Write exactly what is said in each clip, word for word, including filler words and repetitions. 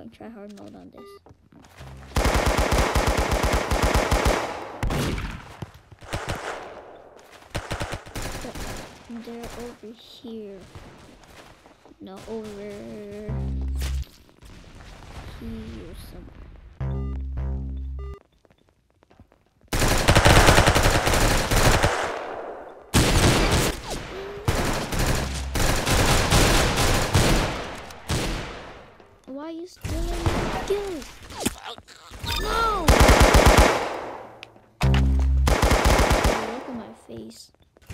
going try hard mode on this. But they're over here. No, over here somewhere. Why are you stealing my kills? No! Look at my face.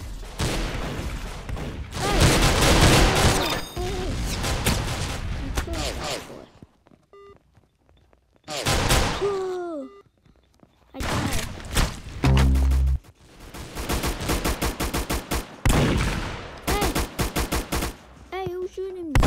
Whoa! I died. Hey! Hey, who's shooting me?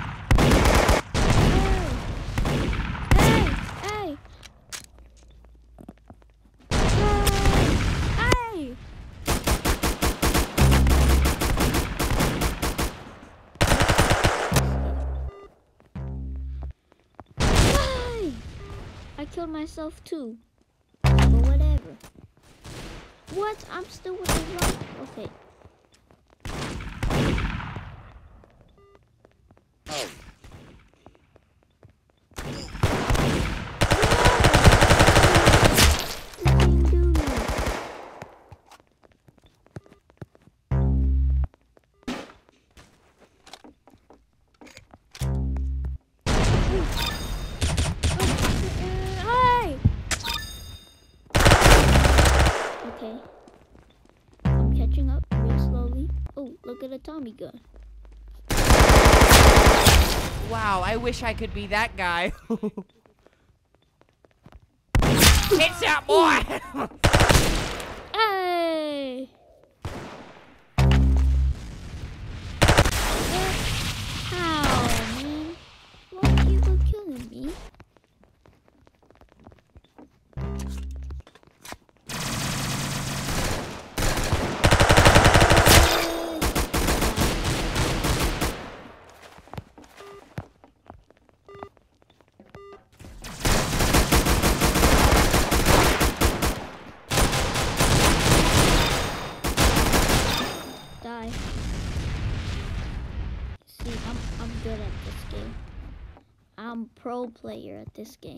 I killed myself too. But whatever. What? I'm still with the rock? Okay. Okay. I'm catching up real slowly. Oh, look at a Tommy gun. Wow, I wish I could be that guy. It's out, boy! Hey! How, man? Why are people killing me? Die. See, I'm I'm good at this game. I'm pro player at this game.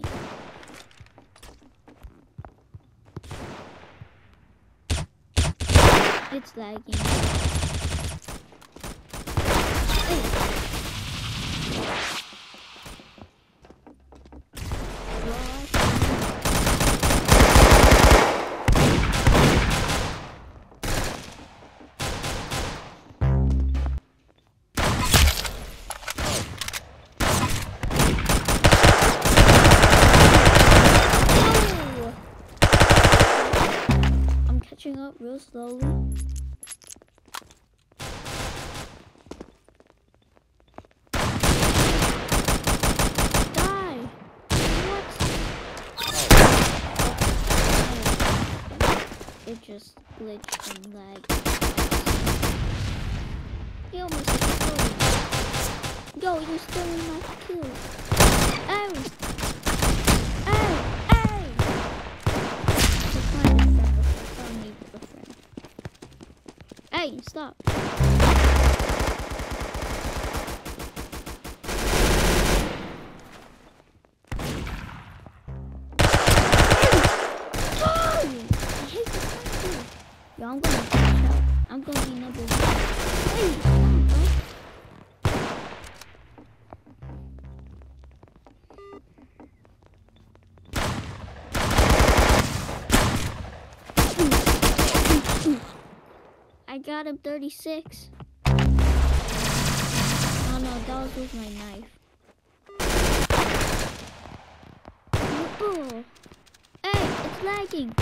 It's lagging. Up real slowly. Die! What? It just glitched and lagged. He almost exploded. Yo, you're stealing my kills. Oh! Oh! Hey, stop. Yo, I'm gonna catch up. I'm gonna be number one. Hey, I got him thirty-six. Oh no, that was with my knife. Oh. Hey, it's lagging.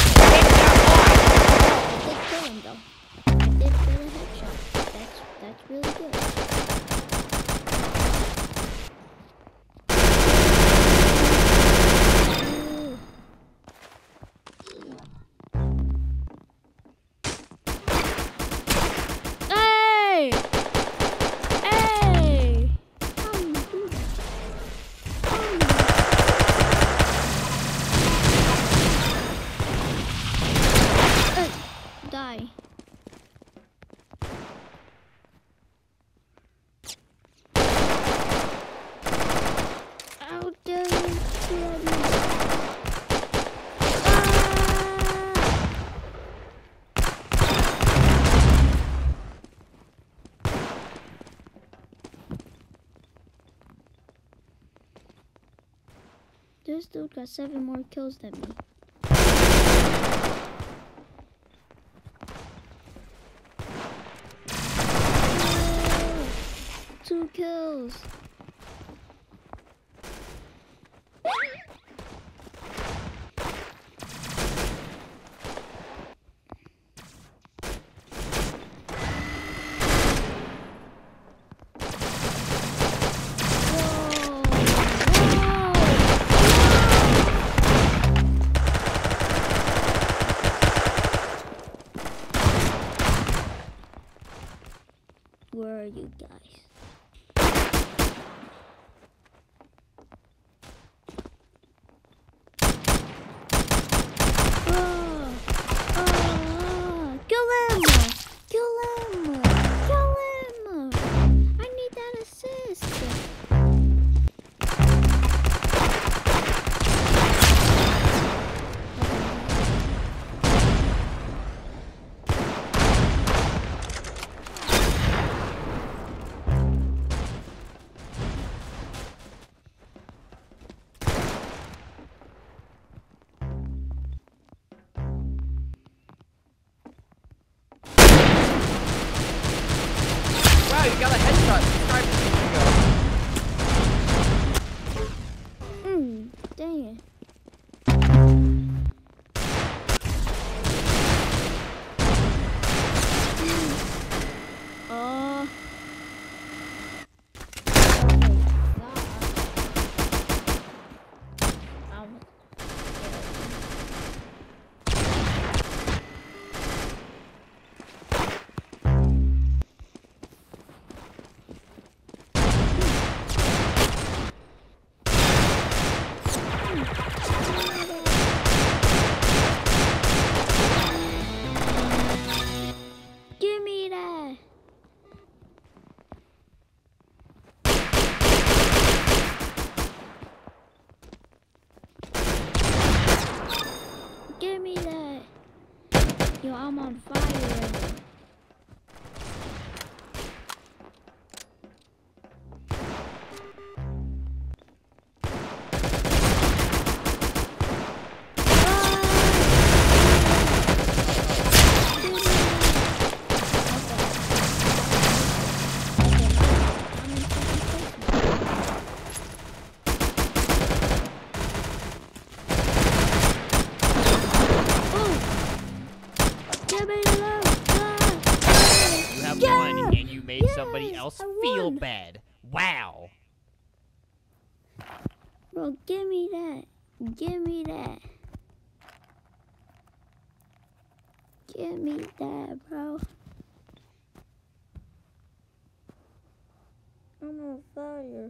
I did kill him though. I did get a headshot. That's that's really good. Hey! Hey! How do you do that? How do you This dude got seven more kills than me. Oh, two kills. Where are you guys? Oh, oh, kill him! Kill him! Kill him! I need that assist. Wow, you got a headshot. Subscribe to the video. Mm, dang it. Oh. Um, give me that. Give me that. Yo, I'm on fire right now. You have won, and you made somebody Yes, else I feel won. bad. Wow. Bro, give me that. Give me that. Give me that, bro. I'm on fire.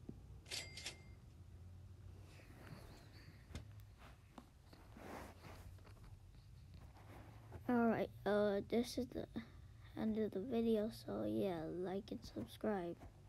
Alright, uh, this is the end of the video, so yeah, like and subscribe.